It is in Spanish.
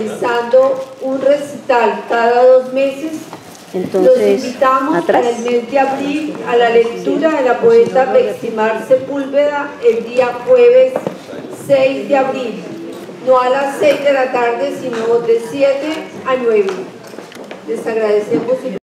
realizando un recital cada 2 meses. Entonces, los invitamos atrás. en el mes de abril a la lectura de la poeta Beximar Sepúlveda el día jueves 6 de abril, no a las 6 de la tarde, sino de 7 a 9. Les agradecemos.